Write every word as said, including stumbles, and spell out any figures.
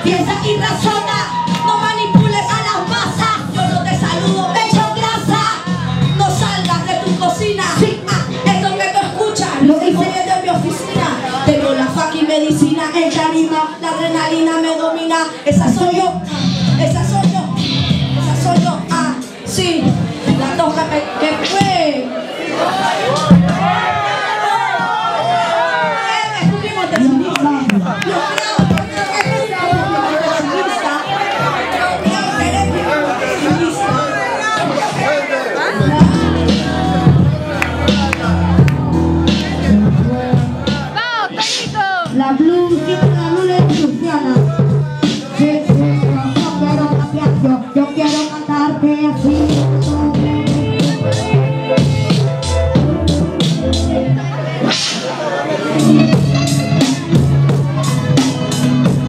Piensa y razona, no manipules a las masas. Yo no te saludo, me echo grasa. No salgas de tu cocina. Sí, ah, esto que tú escuchas lo hice de mi oficina. Tengo la fucking medicina en tarima, la adrenalina me domina. Esa soy yo, esa soy yo, esa soy yo. Ah, sí, la toca que, que fue.